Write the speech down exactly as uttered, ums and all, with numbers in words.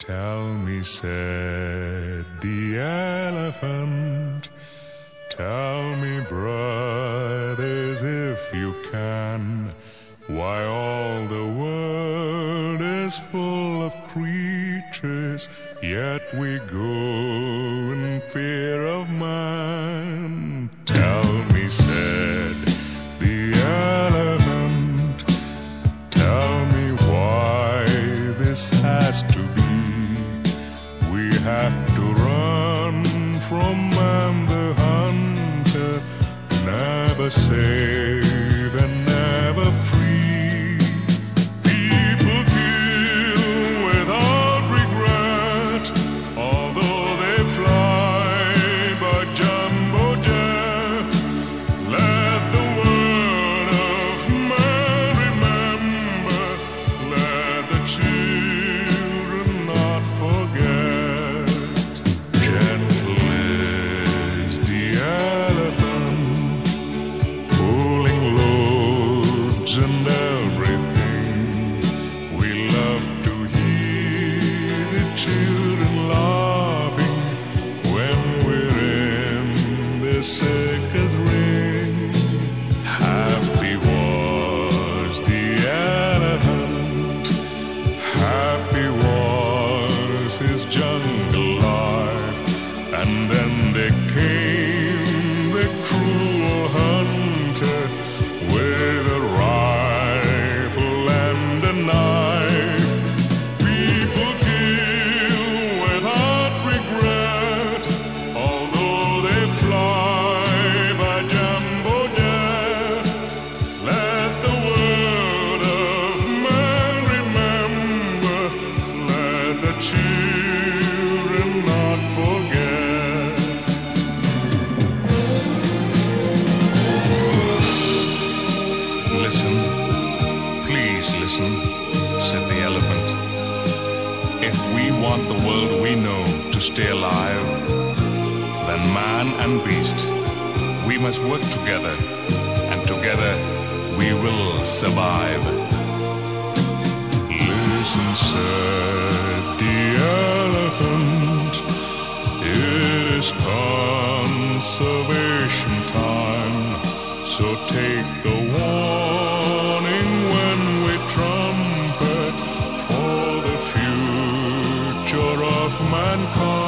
Tell me, said the elephant, tell me, brothers, if you can, why all the world is full of creatures, yet we go in fear of man. Tell me, said the elephant, tell me why this has to be. We have to run from man the hunter, never safe and never free. People kill without regret, although they fly by jumbo jet. Let the word of man remember, let the children not forget. Gentle is the elephant, pulling loads and everything. We love to hear the children laughing when we're in the circus ring. Happy was the elephant, happy was his jungle life, and then there came the cruel hunter with a rifle and a knife. People kill without regret, although they fly by jumbo jet. Let the word of man remember, let the children not forget. Listen, please listen, said the elephant. If we want the world we know to stay alive, then man and beast, we must work together, and together we will survive. Listen, said the elephant, it is conservation time, so take the warning when we trumpet for the future of mankind.